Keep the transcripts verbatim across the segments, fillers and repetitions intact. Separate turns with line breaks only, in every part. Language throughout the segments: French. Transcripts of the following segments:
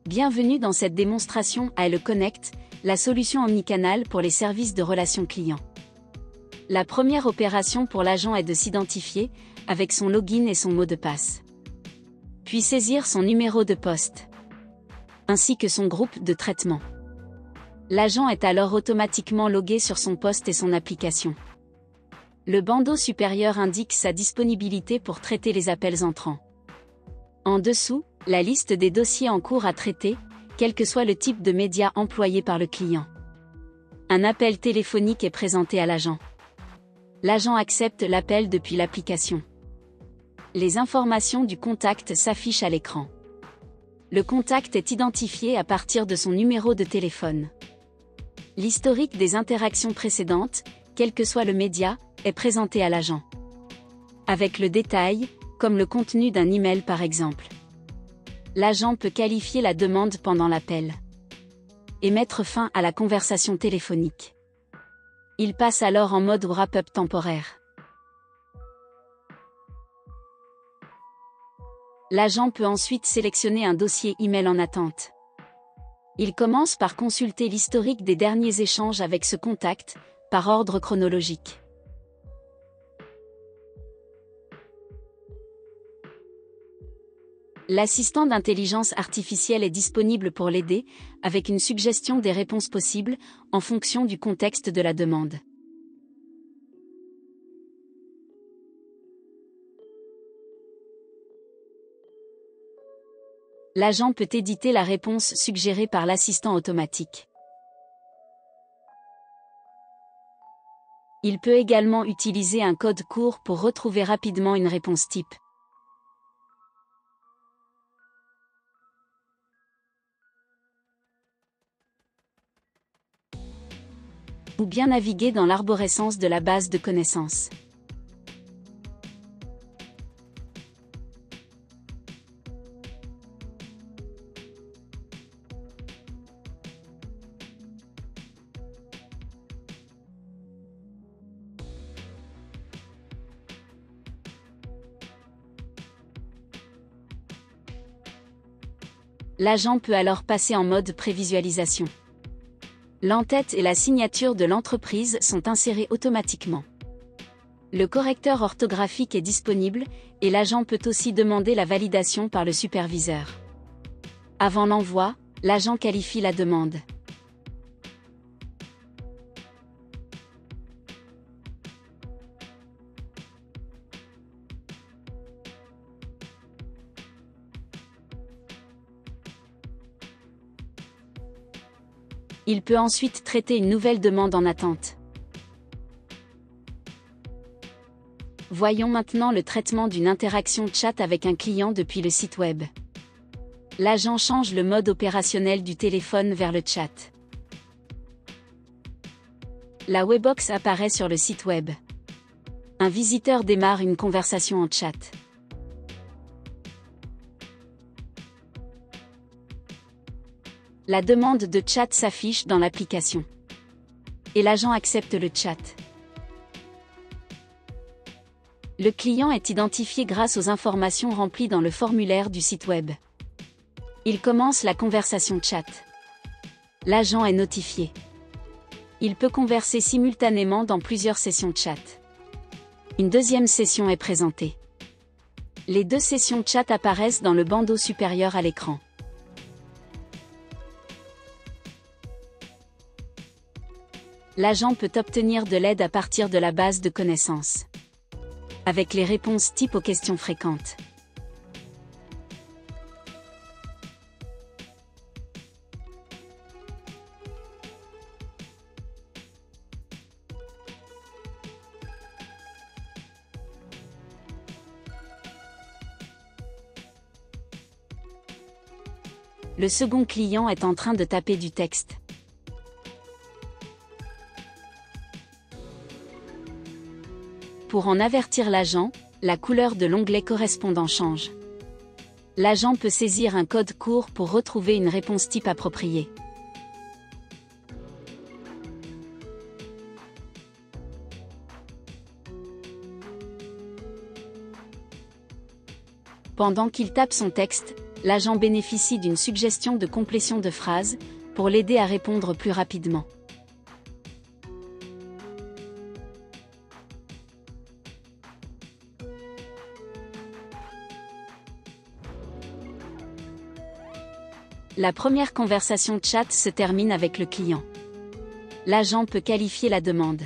Bienvenue dans cette démonstration A L Connect, la solution omnicanal pour les services de relations clients. La première opération pour l'agent est de s'identifier, avec son login et son mot de passe. Puis saisir son numéro de poste, ainsi que son groupe de traitement. L'agent est alors automatiquement logué sur son poste et son application. Le bandeau supérieur indique sa disponibilité pour traiter les appels entrants. En dessous, la liste des dossiers en cours à traiter, quel que soit le type de média employé par le client. Un appel téléphonique est présenté à l'agent. L'agent accepte l'appel depuis l'application. Les informations du contact s'affichent à l'écran. Le contact est identifié à partir de son numéro de téléphone. L'historique des interactions précédentes, quel que soit le média, est présenté à l'agent. Avec le détail, comme le contenu d'un email par exemple. L'agent peut qualifier la demande pendant l'appel et mettre fin à la conversation téléphonique. Il passe alors en mode wrap-up temporaire. L'agent peut ensuite sélectionner un dossier email en attente. Il commence par consulter l'historique des derniers échanges avec ce contact, par ordre chronologique. L'assistant d'intelligence artificielle est disponible pour l'aider, avec une suggestion des réponses possibles, en fonction du contexte de la demande. L'agent peut éditer la réponse suggérée par l'assistant automatique. Il peut également utiliser un code court pour retrouver rapidement une réponse type. Ou bien naviguer dans l'arborescence de la base de connaissances. L'agent peut alors passer en mode prévisualisation. L'entête et la signature de l'entreprise sont insérées automatiquement. Le correcteur orthographique est disponible, et l'agent peut aussi demander la validation par le superviseur. Avant l'envoi, l'agent qualifie la demande. Il peut ensuite traiter une nouvelle demande en attente. Voyons maintenant le traitement d'une interaction chat avec un client depuis le site web. L'agent change le mode opérationnel du téléphone vers le chat. La webbox apparaît sur le site web. Un visiteur démarre une conversation en chat. La demande de chat s'affiche dans l'application. Et l'agent accepte le chat. Le client est identifié grâce aux informations remplies dans le formulaire du site web. Il commence la conversation chat. L'agent est notifié. Il peut converser simultanément dans plusieurs sessions chat. Une deuxième session est présentée. Les deux sessions chat apparaissent dans le bandeau supérieur à l'écran. L'agent peut obtenir de l'aide à partir de la base de connaissances, avec les réponses types aux questions fréquentes. Le second client est en train de taper du texte. Pour en avertir l'agent, la couleur de l'onglet correspondant change. L'agent peut saisir un code court pour retrouver une réponse type appropriée. Pendant qu'il tape son texte, l'agent bénéficie d'une suggestion de complétion de phrase, pour l'aider à répondre plus rapidement. La première conversation chat se termine avec le client. L'agent peut qualifier la demande.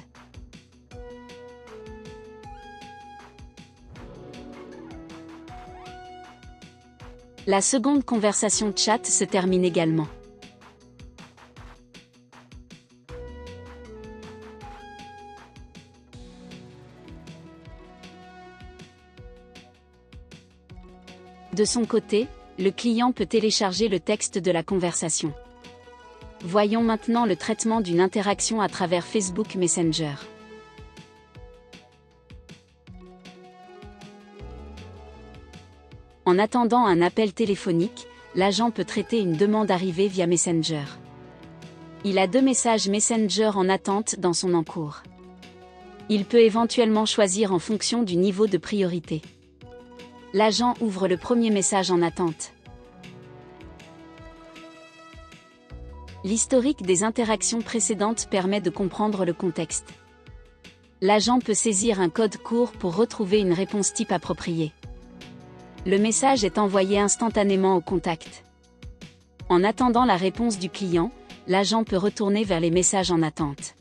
La seconde conversation chat se termine également. De son côté, le client peut télécharger le texte de la conversation. Voyons maintenant le traitement d'une interaction à travers Facebook Messenger. En attendant un appel téléphonique, l'agent peut traiter une demande arrivée via Messenger. Il a deux messages Messenger en attente dans son encours. Il peut éventuellement choisir en fonction du niveau de priorité. L'agent ouvre le premier message en attente. L'historique des interactions précédentes permet de comprendre le contexte. L'agent peut saisir un code court pour retrouver une réponse type appropriée. Le message est envoyé instantanément au contact. En attendant la réponse du client, l'agent peut retourner vers les messages en attente.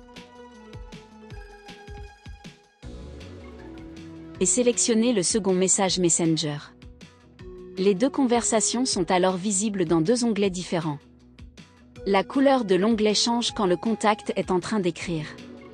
Et sélectionner le second message Messenger. Les deux conversations sont alors visibles dans deux onglets différents. La couleur de l'onglet change quand le contact est en train d'écrire.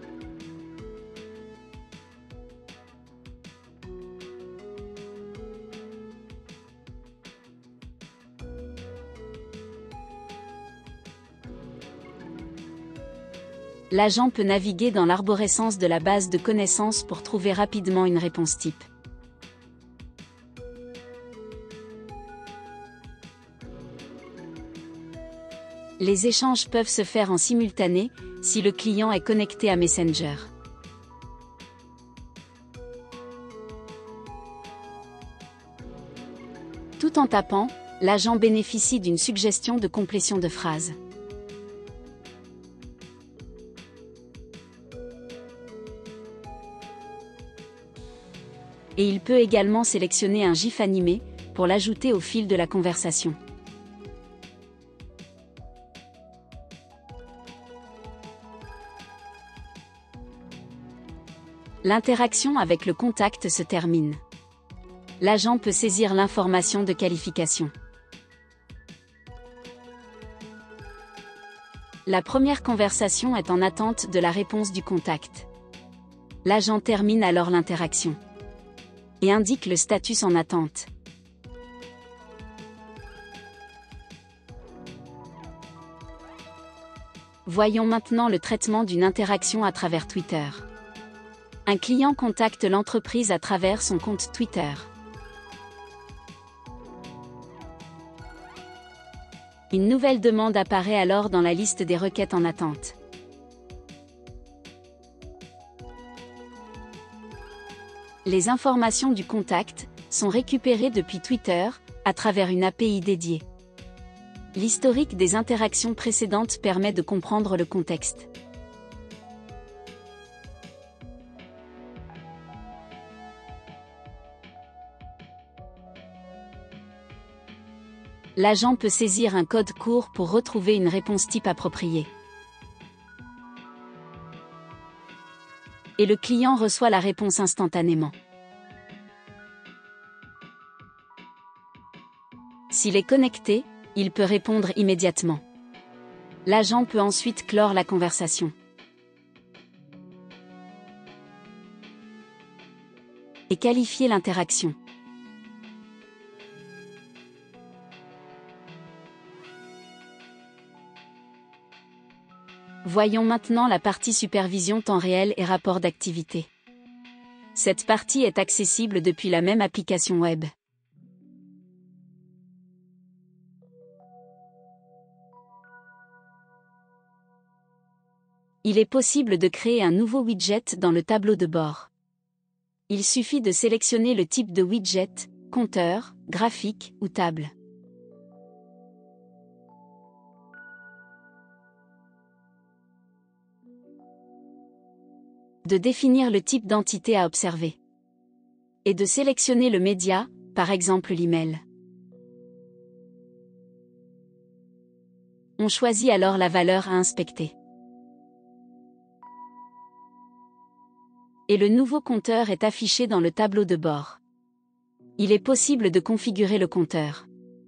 L'agent peut naviguer dans l'arborescence de la base de connaissances pour trouver rapidement une réponse type. Les échanges peuvent se faire en simultané, si le client est connecté à Messenger. Tout en tapant, l'agent bénéficie d'une suggestion de complétion de phrase. Et il peut également sélectionner un GIF animé, pour l'ajouter au fil de la conversation. L'interaction avec le contact se termine. L'agent peut saisir l'information de qualification. La première conversation est en attente de la réponse du contact. L'agent termine alors l'interaction et indique le statut en attente. Voyons maintenant le traitement d'une interaction à travers Twitter. Un client contacte l'entreprise à travers son compte Twitter. Une nouvelle demande apparaît alors dans la liste des requêtes en attente. Les informations du contact sont récupérées depuis Twitter, à travers une A P I dédiée. L'historique des interactions précédentes permet de comprendre le contexte. L'agent peut saisir un code court pour retrouver une réponse type appropriée. Et le client reçoit la réponse instantanément. S'il est connecté, il peut répondre immédiatement. L'agent peut ensuite clore la conversation. Et qualifier l'interaction. Voyons maintenant la partie supervision temps réel et rapport d'activité. Cette partie est accessible depuis la même application web. Il est possible de créer un nouveau widget dans le tableau de bord. Il suffit de sélectionner le type de widget, compteur, graphique ou table. de définir le type d'entité à observer et de sélectionner le média, par exemple l'email. On choisit alors la valeur à inspecter. Et le nouveau compteur est affiché dans le tableau de bord. Il est possible de configurer le compteur.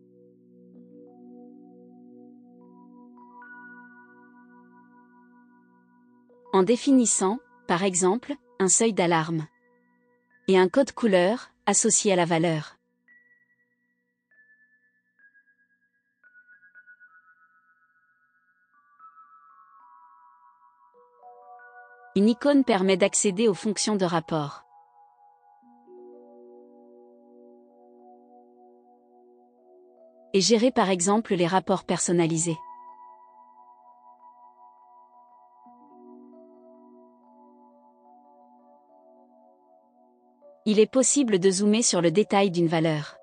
En définissant, par exemple, un seuil d'alarme et un code couleur associé à la valeur. Une icône permet d'accéder aux fonctions de rapport. Et gérer par exemple les rapports personnalisés. Il est possible de zoomer sur le détail d'une valeur.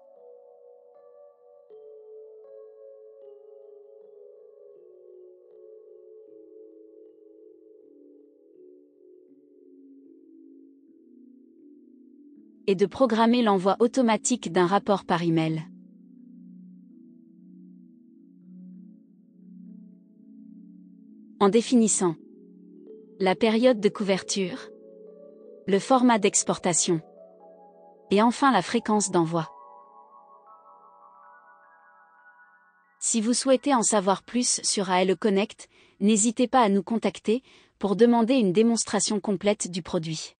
Et de programmer l'envoi automatique d'un rapport par email. En définissant la période de couverture, le format d'exportation et enfin la fréquence d'envoi. Si vous souhaitez en savoir plus sur A L E Connect, n'hésitez pas à nous contacter pour demander une démonstration complète du produit.